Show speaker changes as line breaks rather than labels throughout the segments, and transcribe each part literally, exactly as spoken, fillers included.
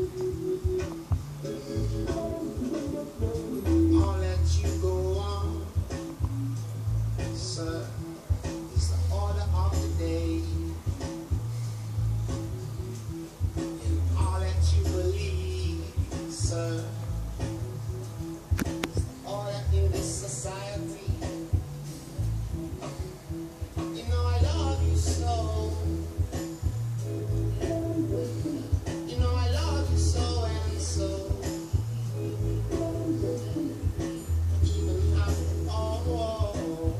I'll let you go on, sir. It's the order of the day. And I'll let you believe, sir. It's the order in this society. You know I love you so. You know I love you so and so. Even after all,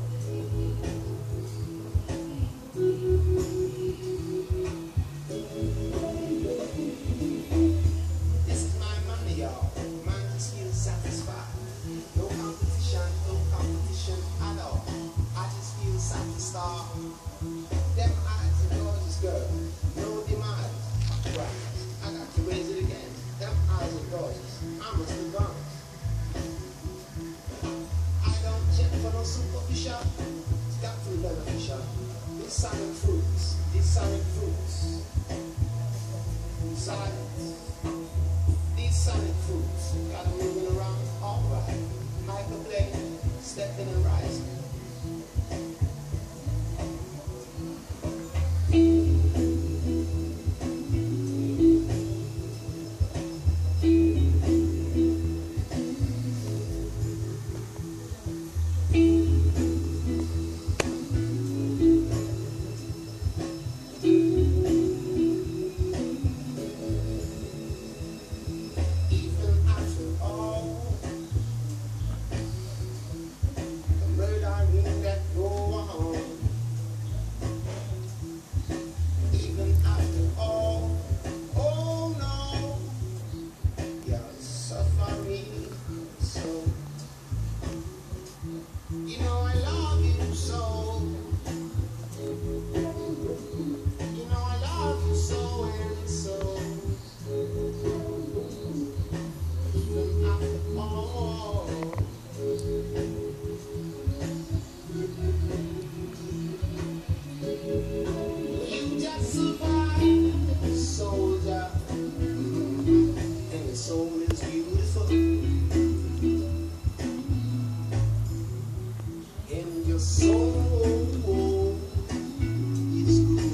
this is my money, y'all. Man just feels satisfied. No competition, no competition at all. I just feel satisfied. Them eyes, a gorgeous girl, no demand. Right, I got to raise it again. Them eyes are gorgeous. I must be gone. I don't check for no superficial. It's got to be beneficial. These silent fruits, these silent fruits. Silent. These silent fruits. Got them moving around. All right. Michael Blake, stepping and rising. Even after all, the murdering that go on. Even after all, oh no, you're suffering so. You know I love you so. You know I love you so and so. Even after all, you just survive, soldier. And your soul is beautiful. And your soul is good.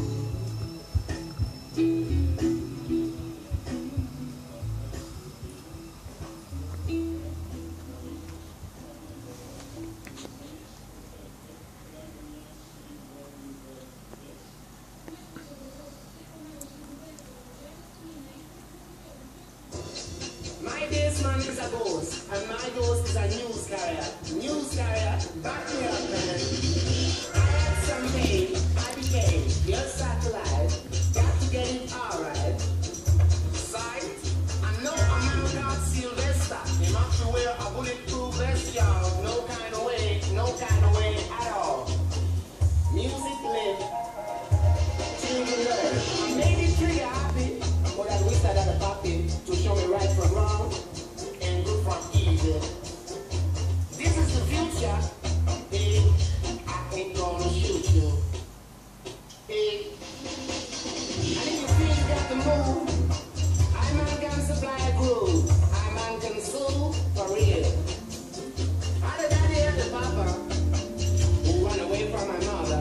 My base man is a ghost, and my ghost is a news carrier. News carrier, back me up, man. I had some pain, I became your satellite. Got to get it alright. Sight, I know a man called Sylvester. He must wear a bulletproof vest, y'all. No kind of way, no kind of way at all. Music live, children learn. I made it pretty happy, but I wish I had a puppy to show me right from wrong and good from evil. This is the future. Hey, I ain't gonna shoot you. Hey, and if you feel you got to move, I man can supply a groove. I man can sue for real. I the daddy and the papa who run away from my mother.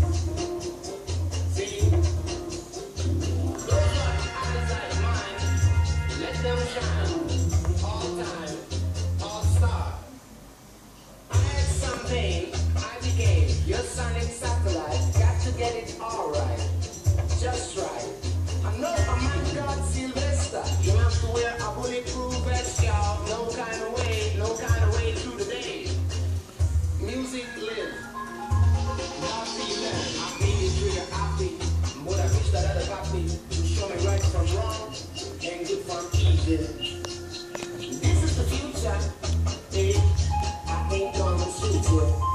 See, those are eyes like mine. Let them shine all time, all star. I had some pain, I became your sonic satellite. Got to get it alright, just right. I know a man called Sylvester. You have to wear a bulletproof vest, y'all. No kind of way, no kind of way through the day. Music live. Happy man, I made it really happy. But I wish that I had a copy to show me right from wrong and good from evil. This is the future. Hey, I ain't gonna shoot you.